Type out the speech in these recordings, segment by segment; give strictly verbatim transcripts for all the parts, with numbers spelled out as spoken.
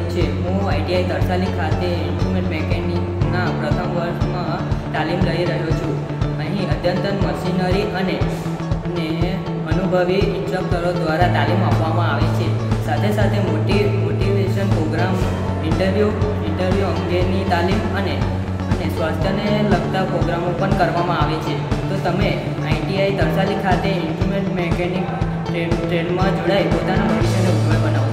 છે। હું આઈટીઆઈ તરસાલી ખાતે ઇન્સ્ટ્રુમેન્ટ મેકેનિકના પ્રથમ વર્ષમાં તાલીમ લઈ રહ્યો છું। અહીં અદ્યતન મશીનરી અને અને અનુભવી ઇન્સ્ટ્રક્ટરો દ્વારા તાલીમ આપવામાં આવે છે। સાથે સાથે મોટી મોટિવેશન પ્રોગ્રામ, ઇન્ટરવ્યૂ ઇન્ટરવ્યૂ અંગેની તાલીમ અને અને સ્વાસ્થ્યને લગતા પ્રોગ્રામો પણ કરવામાં આવે છે। તો તમે આઈટીઆઈ તરસાલી ખાતે ઇન્સ્ટ્રુમેન્ટ મેકેનિક ટ્રેડમાં જોડાઈ પોતાના ભવિષ્યને ઉજ્જવળ બનાવો।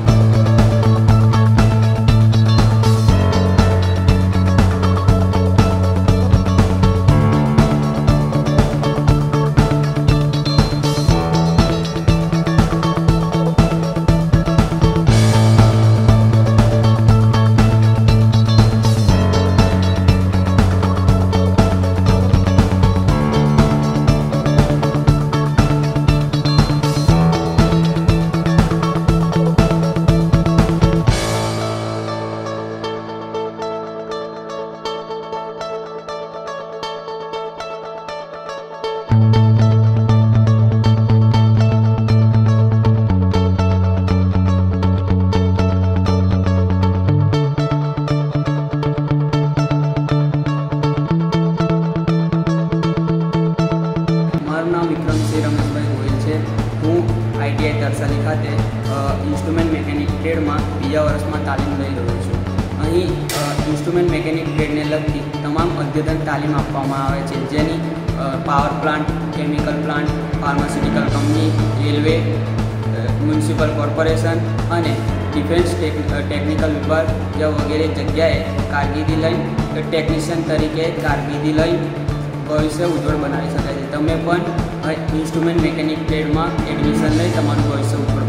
હું આઈટીઆઈ તરસાલી ખાતે ઇન્સ્ટ્રુમેન્ટ મેકેનિક ટ્રેડમાં બીજા વર્ષમાં તાલીમ લઈ રહ્યો છું। અહીં ઇન્સ્ટ્રુમેન્ટ મેકેનિક ટ્રેડને લગતી તમામ અદ્યતન તાલીમ આપવામાં આવે છે, જેની power plant, chemical plant, pharmaceutical company, railway, municipal corporation અને ડિફેન્સ ટેકનિકલ વિભાગ જેવા વગેરે જગ્યાએ કારકિર્દી લઈ ટેકનિશિયન તરીકે કારકિર્દી લઈ ભવિષ્ય ઉજ્જવળ બનાવી શકાય છે। તમે પણ ઇન્સ્ટ્રુમેન્ટ મેકેનિક ટ્રેડમાં એડમિશન લઈ તમારું ભવિષ્ય ઉજ્જવળ